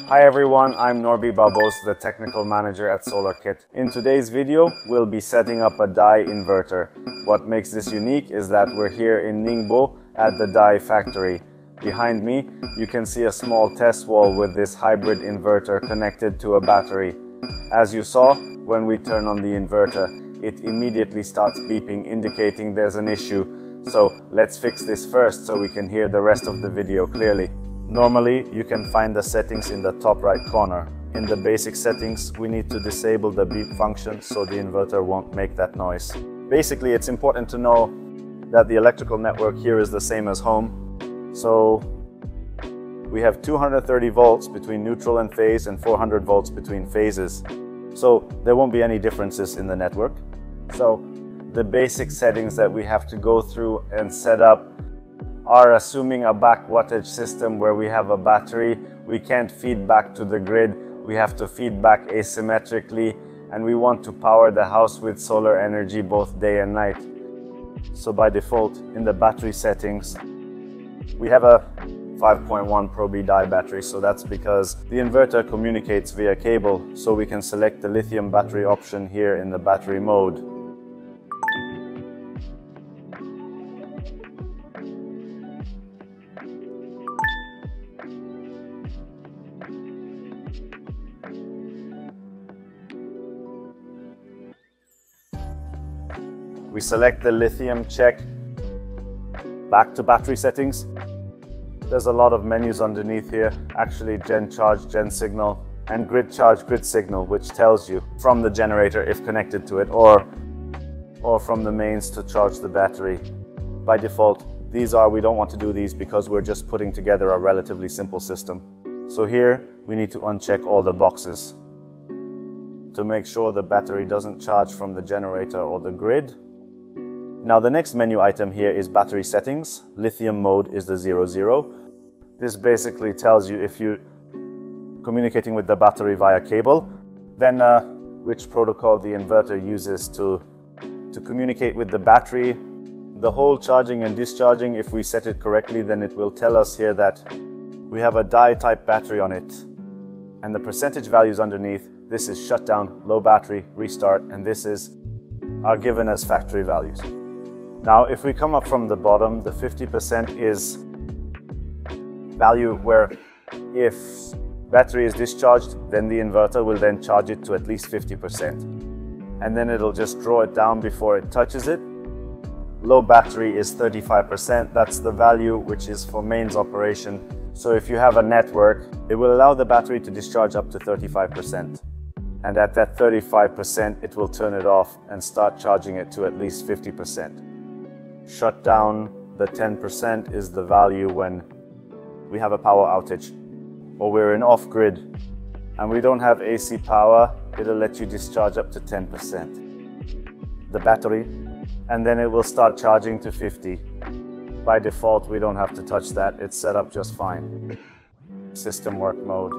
Hi everyone, I'm Norby Babos, the Technical Manager at SolarKit. In today's video, we'll be setting up a DEYE inverter. What makes this unique is that we're here in Ningbo at the DEYE factory. Behind me, you can see a small test wall with this hybrid inverter connected to a battery. As you saw, when we turn on the inverter, it immediately starts beeping, indicating there's an issue. So let's fix this first so we can hear the rest of the video clearly. Normally, you can find the settings in the top right corner. In the basic settings, we need to disable the beep function so the inverter won't make that noise. Basically, it's important to know that the electrical network here is the same as home. So we have 230 volts between neutral and phase and 400 volts between phases. So there won't be any differences in the network. So the basic settings that we have to go through and set up are assuming a back wattage system where we have a battery. We can't feed back to the grid. We have to feed back asymmetrically, and we want to power the house with solar energy both day and night. So by default, in the battery settings, we have a 5.1 Pro B DEYE battery, so that's because the inverter communicates via cable, so we can select the lithium battery option here in the battery mode. We select the lithium check, back to battery settings. There's a lot of menus underneath here, actually gen charge, gen signal, and grid charge, grid signal, which tells you from the generator if connected to it, or from the mains to charge the battery. By default, we don't want to do these because we're just putting together a relatively simple system. So here, we need to uncheck all the boxes to make sure the battery doesn't charge from the generator or the grid. Now the next menu item here is battery settings. Lithium mode is the 00. This basically tells you if you're communicating with the battery via cable, then which protocol the inverter uses to communicate with the battery. The whole charging and discharging, if we set it correctly, then it will tell us here that we have a DEYE type battery on it. And the percentage values underneath, this is shutdown, low battery, restart, and this are given as factory values. Now, if we come up from the bottom, the 50% is value where if battery is discharged, then the inverter will then charge it to at least 50%. And then it'll just draw it down before it touches it. Low battery is 35%. That's the value which is for mains operation. So if you have a network, it will allow the battery to discharge up to 35%. And at that 35%, it will turn it off and start charging it to at least 50%. Shut down, the 10% is the value when we have a power outage or we're in off-grid and we don't have AC power. It'll let you discharge up to 10% the battery, and then it will start charging to 50. By default, we don't have to touch that. It's set up just fine. System work mode.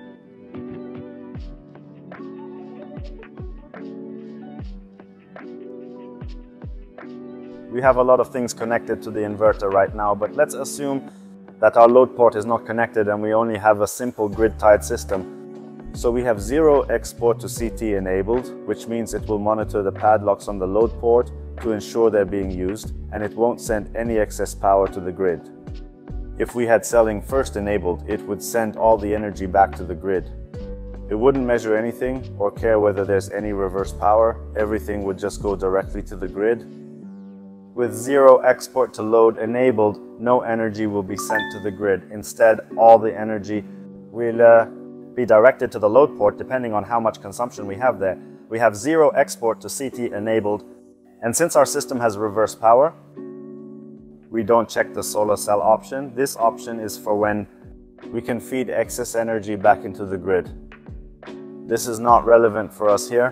We have a lot of things connected to the inverter right now, but let's assume that our load port is not connected and we only have a simple grid-tied system. So we have 0 export to CT enabled, which means it will monitor the padlocks on the load port to ensure they're being used, and it won't send any excess power to the grid. If we had selling first enabled, it would send all the energy back to the grid. It wouldn't measure anything or care whether there's any reverse power. Everything would just go directly to the grid. With 0 export to load enabled, no energy will be sent to the grid. Instead, all the energy will be directed to the load port depending on how much consumption we have there. We have 0 export to CT enabled, and since our system has reverse power, we don't check the solar cell option. This option is for when we can feed excess energy back into the grid. This is not relevant for us here.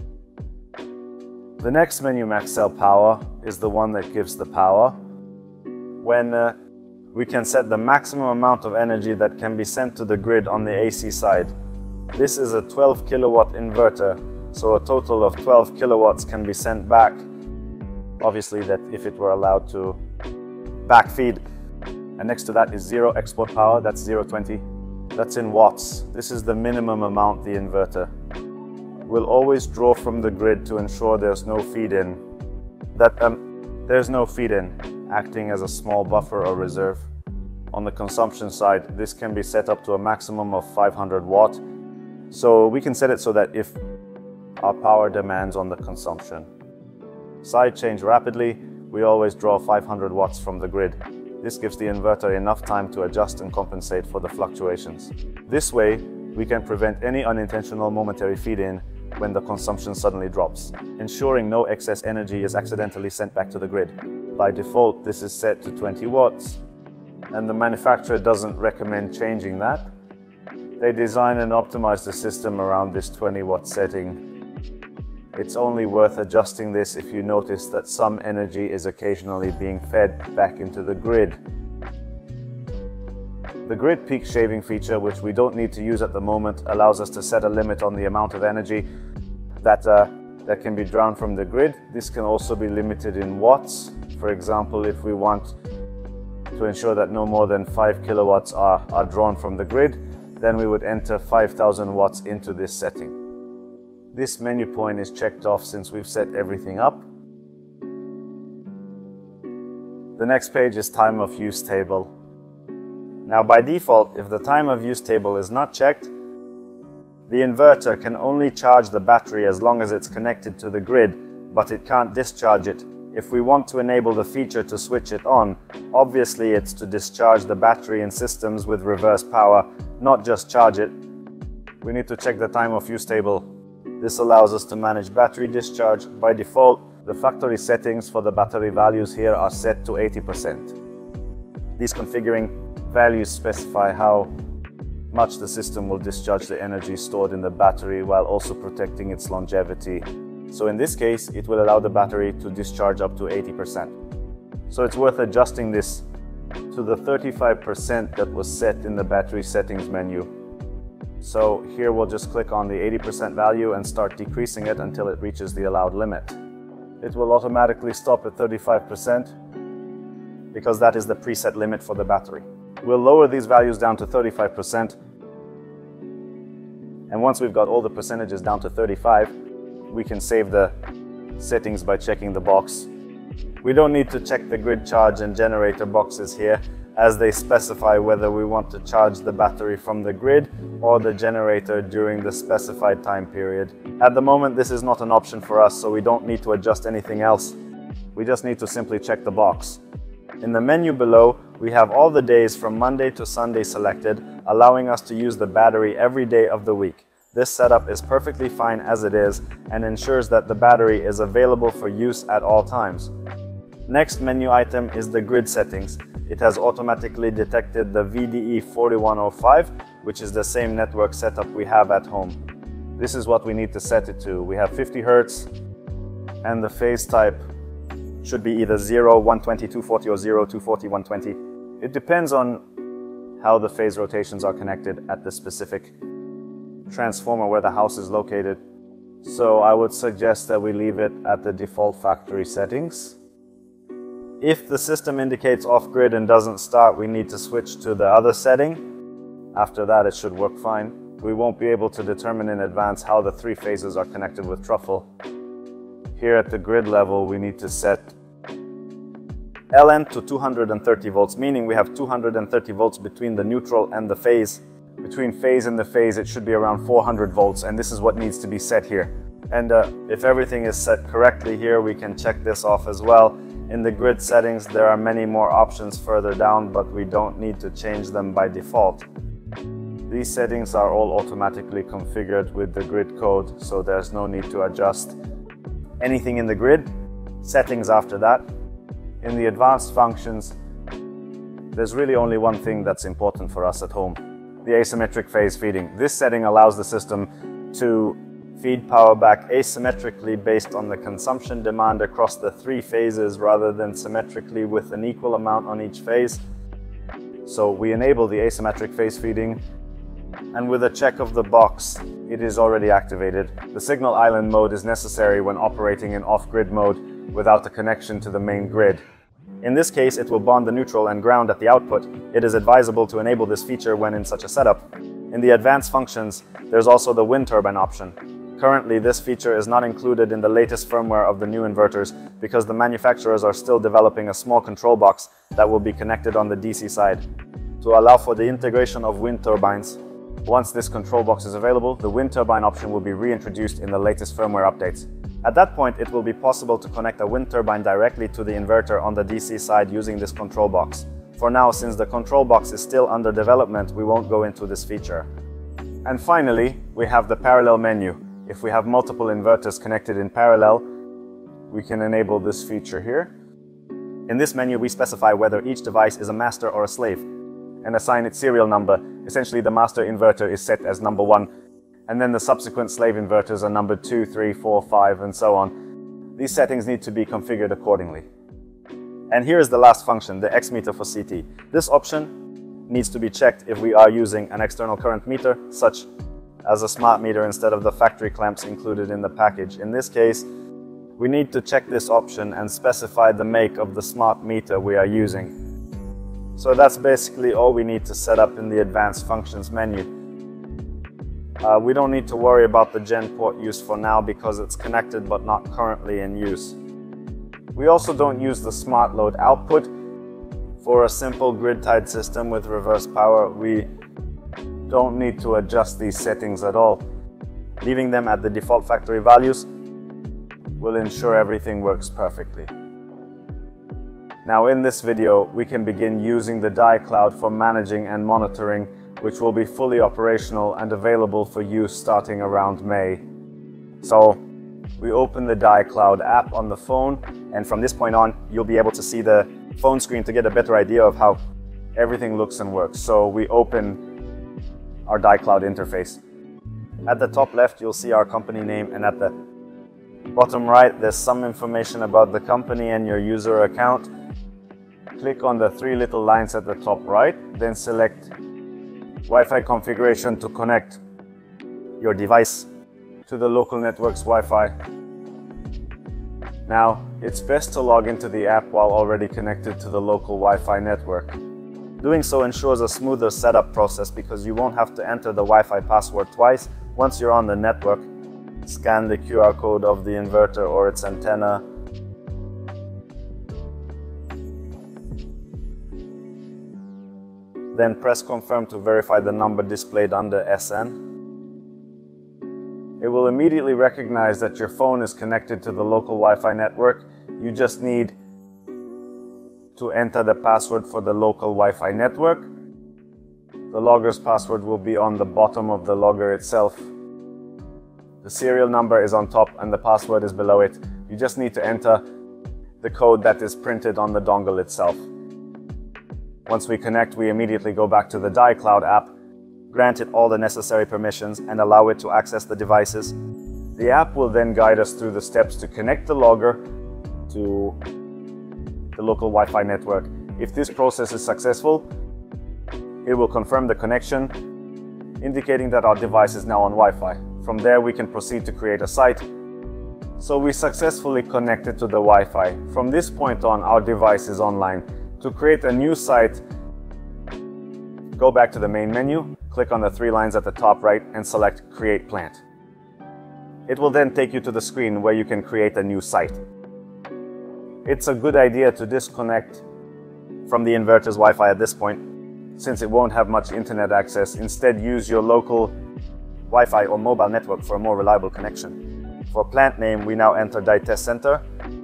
The next menu, max cell power, is the one that gives the power. When we can set the maximum amount of energy that can be sent to the grid on the AC side. This is a 12 kilowatt inverter, so a total of 12 kilowatts can be sent back. Obviously, that if it were allowed to backfeed. And next to that is 0 export power, that's 0.20. That's in watts. This is the minimum amount the inverter will always draw from the grid to ensure there's no feed-in. There's no feed-in, acting as a small buffer or reserve. On the consumption side, this can be set up to a maximum of 500 watt. So we can set it so that if our power demands on the consumption side change rapidly, we always draw 500 watts from the grid. This gives the inverter enough time to adjust and compensate for the fluctuations. This way, we can prevent any unintentional momentary feed-in when the consumption suddenly drops, ensuring no excess energy is accidentally sent back to the grid. By default, this is set to 20 watts, and the manufacturer doesn't recommend changing that. They design and optimize the system around this 20 watt setting. It's only worth adjusting this if you notice that some energy is occasionally being fed back into the grid. The grid peak shaving feature, which we don't need to use at the moment, allows us to set a limit on the amount of energy that can be drawn from the grid. This can also be limited in watts. For example, if we want to ensure that no more than 5 kilowatts are drawn from the grid, then we would enter 5000 watts into this setting. This menu point is checked off since we've set everything up. The next page is time of use table. Now by default, if the time of use table is not checked, the inverter can only charge the battery as long as it's connected to the grid, but it can't discharge it. If we want to enable the feature to switch it on, obviously it's to discharge the battery in systems with reverse power, not just charge it. We need to check the time of use table. This allows us to manage battery discharge. By default, the factory settings for the battery values here are set to 80%. These configuring values specify how much the system will discharge the energy stored in the battery while also protecting its longevity. So in this case, it will allow the battery to discharge up to 80%. So it's worth adjusting this to the 35% that was set in the battery settings menu. So here we'll just click on the 80% value and start decreasing it until it reaches the allowed limit. It will automatically stop at 35% because that is the preset limit for the battery. We'll lower these values down to 35%. And once we've got all the percentages down to 35, we can save the settings by checking the box. We don't need to check the grid charge and generator boxes here, as they specify whether we want to charge the battery from the grid or the generator during the specified time period. At the moment, this is not an option for us, so we don't need to adjust anything else. We just need to simply check the box. In the menu below, we have all the days from Monday to Sunday selected, allowing us to use the battery every day of the week. This setup is perfectly fine as it is and ensures that the battery is available for use at all times. Next menu item is the grid settings. It has automatically detected the VDE 4105, which is the same network setup we have at home. This is what we need to set it to. We have 50 Hertz and the phase type should be either 0, 120, 240 or 0, 240, 120. It depends on how the phase rotations are connected at the specific transformer where the house is located. So I would suggest that we leave it at the default factory settings. If the system indicates off-grid and doesn't start, we need to switch to the other setting. After that, it should work fine. We won't be able to determine in advance how the three phases are connected with truffle. Here at the grid level, we need to set LN to 230 volts, meaning we have 230 volts between the neutral and the phase. Between phase and the phase, it should be around 400 volts, and this is what needs to be set here. And if everything is set correctly here, we can check this off as well. In the grid settings, there are many more options further down, but we don't need to change them by default. These settings are all automatically configured with the grid code, so there's no need to adjust anything in the grid. Settings after that. In the advanced functions, there's really only one thing that's important for us at home: the asymmetric phase feeding. This setting allows the system to feed power back asymmetrically based on the consumption demand across the three phases rather than symmetrically with an equal amount on each phase. So we enable the asymmetric phase feeding, and with a check of the box, it is already activated. The signal island mode is necessary when operating in off-grid mode without a connection to the main grid. In this case, it will bond the neutral and ground at the output. It is advisable to enable this feature when in such a setup. In the advanced functions, there's also the wind turbine option. Currently, this feature is not included in the latest firmware of the new inverters because the manufacturers are still developing a small control box that will be connected on the DC side to allow for the integration of wind turbines. Once this control box is available, the wind turbine option will be reintroduced in the latest firmware updates. At that point, it will be possible to connect a wind turbine directly to the inverter on the DC side using this control box. For now, since the control box is still under development, we won't go into this feature. And finally, we have the parallel menu. If we have multiple inverters connected in parallel, we can enable this feature here. In this menu, we specify whether each device is a master or a slave and assign its serial number. Essentially, the master inverter is set as number 1, and then the subsequent slave inverters are number 2, 3, 4, 5, and so on. These settings need to be configured accordingly. And here is the last function, the X meter for CT. This option needs to be checked if we are using an external current meter, such as a smart meter instead of the factory clamps included in the package. In this case, we need to check this option and specify the make of the smart meter we are using. So that's basically all we need to set up in the advanced functions menu. We don't need to worry about the gen port use for now because it's connected but not currently in use. We also don't use the smart load output. For a simple grid-tied system with reverse power, we don't need to adjust these settings at all. Leaving them at the default factory values will ensure everything works perfectly. Now in this video, we can begin using the DEYE cloud for managing and monitoring, which will be fully operational and available for use starting around May. So we open the DEYE cloud app on the phone, and from this point on, you'll be able to see the phone screen to get a better idea of how everything looks and works. So we open our DEYE cloud interface. At the top left, you'll see our company name, and at the bottom right, there's some information about the company and your user account. Click on the 3 little lines at the top right, then select Wi-Fi configuration to connect your device to the local network's Wi-Fi. Now, it's best to log into the app while already connected to the local Wi-Fi network. Doing so ensures a smoother setup process because you won't have to enter the Wi-Fi password twice. Once you're on the network, scan the QR code of the inverter or its antenna. Then press confirm to verify the number displayed under SN. It will immediately recognize that your phone is connected to the local Wi-Fi network. You just need to enter the password for the local Wi-Fi network. The logger's password will be on the bottom of the logger itself. The serial number is on top and the password is below it. You just need to enter the code that is printed on the dongle itself. Once we connect, we immediately go back to the DEYE Cloud app, grant it all the necessary permissions, and allow it to access the devices. The app will then guide us through the steps to connect the logger to the local Wi-Fi network. If this process is successful, it will confirm the connection, indicating that our device is now on Wi-Fi. From there, we can proceed to create a site. So we successfully connected to the Wi-Fi. From this point on, our device is online. To create a new site, go back to the main menu, click on the 3 lines at the top right, and select Create Plant. It will then take you to the screen where you can create a new site. It's a good idea to disconnect from the inverter's Wi-Fi at this point, since it won't have much internet access. Instead, use your local Wi-Fi or mobile network for a more reliable connection. For plant name, we now enter DEYE Test Center.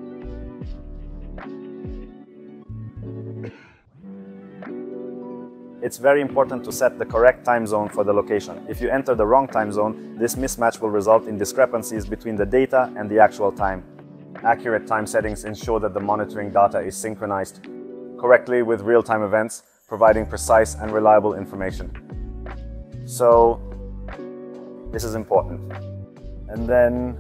It's very important to set the correct time zone for the location. If you enter the wrong time zone, this mismatch will result in discrepancies between the data and the actual time. Accurate time settings ensure that the monitoring data is synchronized correctly with real-time events, providing precise and reliable information. So, this is important. And then,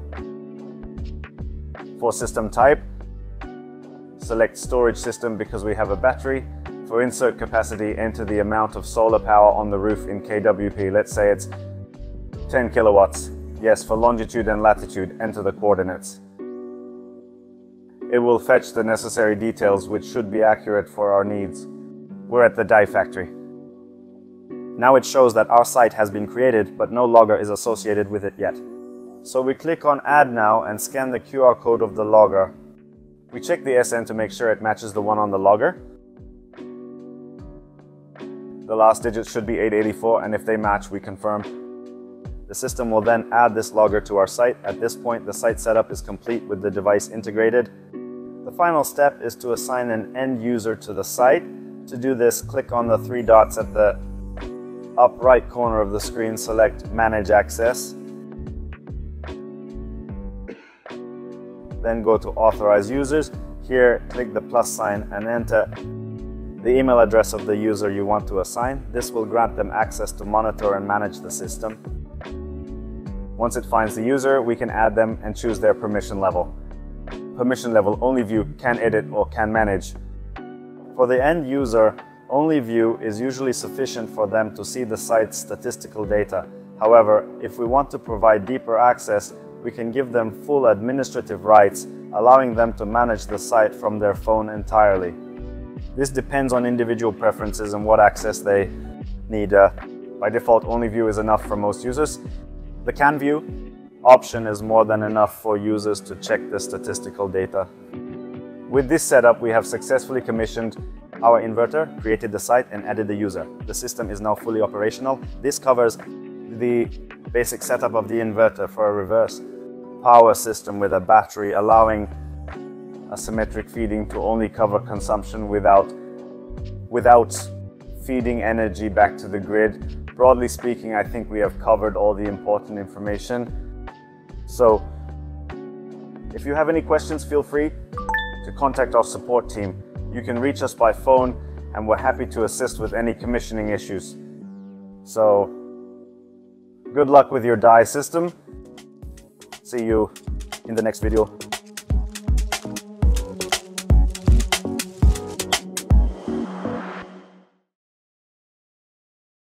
for system type, select storage system because we have a battery. For insert capacity, enter the amount of solar power on the roof in kWp. Let's say it's 10 kilowatts. Yes, for longitude and latitude, enter the coordinates. it will fetch the necessary details which should be accurate for our needs. We're at the DEYE factory. Now it shows that our site has been created, but no logger is associated with it yet. So we click on Add Now and scan the QR code of the logger. We check the SN to make sure it matches the one on the logger. The last digit should be 884, and if they match, we confirm. The system will then add this logger to our site. At this point, the site setup is complete with the device integrated. The final step is to assign an end user to the site. To do this, click on the three dots at the up right corner of the screen, select Manage Access. Then go to Authorize Users. Here, click the plus sign and enter the email address of the user you want to assign. This will grant them access to monitor and manage the system. Once it finds the user, we can add them and choose their permission level. Permission level only view, can edit or can manage. For the end user, only view is usually sufficient for them to see the site's statistical data. However, if we want to provide deeper access, we can give them full administrative rights, allowing them to manage the site from their phone entirely. This depends on individual preferences and what access they need. By default, only view is enough for most users. The can view option is more than enough for users to check the statistical data. With this setup, we have successfully commissioned our inverter, created the site, and added the user. The system is now fully operational. This covers the basic setup of the inverter for a reverse power system with a battery, allowing asymmetric feeding to only cover consumption without feeding energy back to the grid. Broadly speaking, I think we have covered all the important information. So, if you have any questions, feel free to contact our support team. You can reach us by phone, and we're happy to assist with any commissioning issues. So, good luck with your DEYE system. See you in the next video.